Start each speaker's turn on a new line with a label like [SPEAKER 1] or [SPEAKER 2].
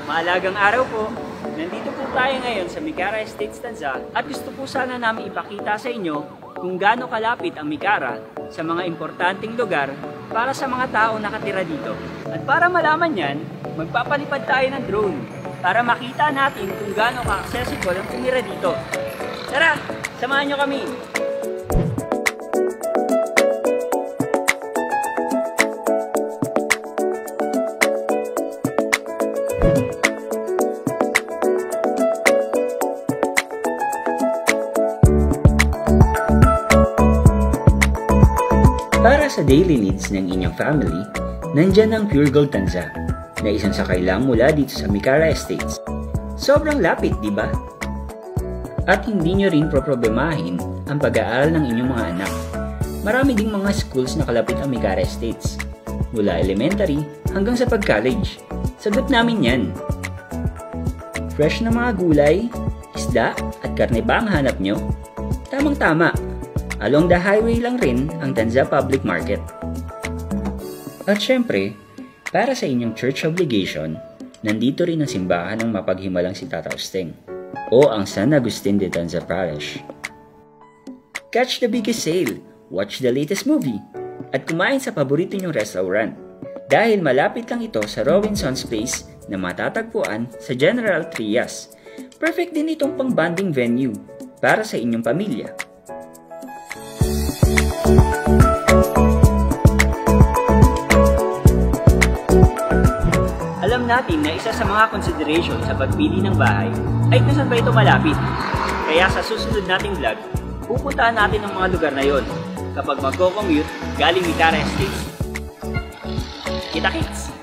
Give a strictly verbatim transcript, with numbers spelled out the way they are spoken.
[SPEAKER 1] Maalagang araw po. Nandito po tayo ngayon sa Mikara Estates Tanza at gusto po sana namin ipakita sa inyo kung gaano kalapit ang Mikara sa mga importanteng lugar para sa mga tao nakatira dito. At para malaman yan, magpapalipad tayo ng drone para makita natin kung gaano ka-accessible ang tumira dito. Tara, samahan nyo kami! Para sa daily needs ng inyong family, nandyan ang Pure Gold Tanza na isang sakay lang mula dito sa Mikara Estates. Sobrang lapit, di ba? At hindi nyo rin problemahin ang pag-aaral ng inyong mga anak. Marami ding mga schools na kalapit ang Mikara Estates, mula elementary hanggang sa pag-college. Sagot namin yan. Fresh na mga gulay, isda at karne ba ang hanap nyo? Tamang-tama. Along the highway lang rin ang Tanza Public Market. At syempre, para sa inyong church obligation, nandito rin ang simbahan ng mapaghimalang si Tata Usteng o ang San Agustin de Tanza Parish. Catch the biggest sale, watch the latest movie, at kumain sa paborito nyong restaurant dahil malapit lang ito sa Robinson's Place na matatagpuan sa General Trias. Perfect din itong pang-bonding venue para sa inyong pamilya. Alam natin na isa sa mga consideration sa pagpili ng bahay ay kung saan ba ito malapit. Kaya sa susunod nating vlog, pupuntahan natin ang mga lugar na yon kapag magko-commute galing Mikara Estates. Kita-kits!